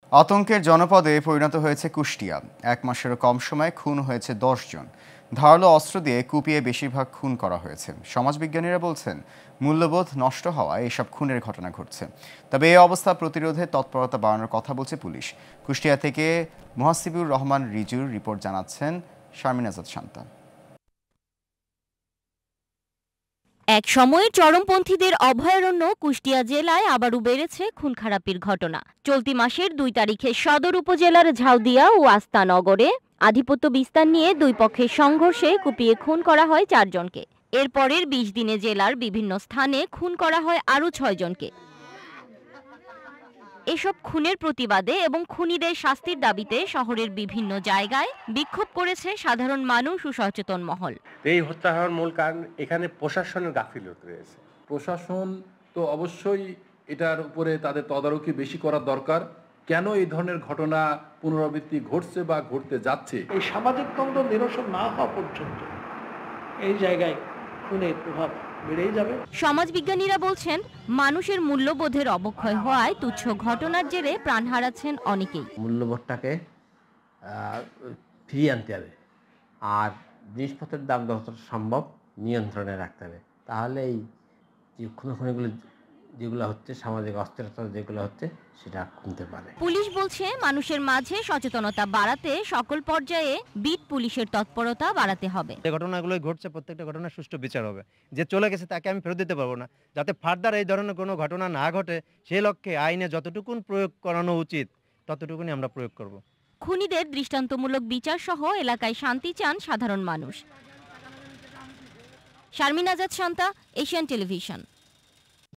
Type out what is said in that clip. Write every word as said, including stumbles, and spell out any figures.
আতঙ্কের জনপদে পরিণত হয়েছে কুষ্টিয়া। এক মাসেরও কম সময়ে খুন হয়েছে দশ জন। ধারালো অস্ত্র দিয়ে কুপিয়ে বেশিরভাগ খুন করা হয়েছে। সমাজবিজ্ঞানীরা বলছেন, মূল্যবোধ নষ্ট হওয়ায় এসব খুনের ঘটনা ঘটছে। তবে এই অবস্থা প্রতিরোধে তৎপরতা বাড়ানোর কথা বলছে পুলিশ। কুষ্টিয়া থেকে মুহাসিবুর রহমান রিজুর রিপোর্ট জানাচ্ছেন শারমিন আজাদ শান্তা। এক সময়ে চরমপন্থীদের অভয়ারণ্য কুষ্টিয়া জেলায় আবারও বেড়েছে খুন খারাপির ঘটনা। চলতি মাসের দুই তারিখে সদর উপজেলার ঝাউদিয়া ও আস্তানগরে আধিপত্য বিস্তার নিয়ে দুই পক্ষের সংঘর্ষে কুপিয়ে খুন করা হয় চারজনকে। এরপরের বিশ দিনে জেলার বিভিন্ন স্থানে খুন করা হয় আরও ছয় জনকে। এসব খুনের প্রতিবাদে এবং খুনিদের শাস্তির দাবিতে শহরের বিভিন্ন জায়গায় বিক্ষোভ করেছে সাধারণ মানুষ ও সচেতন মহল। এই হত্যা হওয়ার মূল কারণ এখানে প্রশাসনের গাফিলতি রয়েছে। প্রশাসন তো অবশ্যই এটার উপরে তাদের তদারকি বেশি করার দরকার। কেন এই ধরনের ঘটনা পুনরাবৃত্তি ঘটছে বা ঘটতে যাচ্ছে, এই সামাজিক দ্বন্দ্ব নিরসন না হওয়া পর্যন্ত এই জায়গায় খুনের প্রভাব বেড়েই যাবে। সমাজবিজ্ঞানীরা বলছেন, মানুষের মূল্যবোধের অবক্ষয় হওয়ায় তুচ্ছ ঘটনার জেরে প্রাণ হারাচ্ছেন অনেকেই। মূল্যবোধটাকে ফিরিয়ে আনতে হবে, আর জিনিসপত্রের দাম যতটা সম্ভব নিয়ন্ত্রণে রাখতে হবে। তাহলে এই যে খুনোখুনিগুলো যেগুলো হচ্ছে, সামাজিক অস্থিরতা যেগুলো হচ্ছে, সেটা কমতে পারে। পুলিশ বলছে, মানুষের মাঝে সচেতনতা বাড়াতে সকল পর্যায়ে বিট পুলিশের তৎপরতা বাড়াতে হবে। যে ঘটনাগুলো ঘটছে, প্রত্যেকটা ঘটনার সুষ্ঠু বিচার হবে। যে চলে গেছে তাকে আমি ফেরত দিতে পারবো না। যাতে ফার্দার এই ধরনের কোনো ঘটনা না ঘটে, সেই লক্ষ্যে আইনে যতটুকুন প্রয়োগ করানো উচিত ততটুকুনি আমরা প্রয়োগ করব। খুনিদের দৃষ্টান্তমূলক বিচার সহ এলাকায় শান্তি চান সাধারণ মানুষ। Sharmin Azad Shanta, Asian television.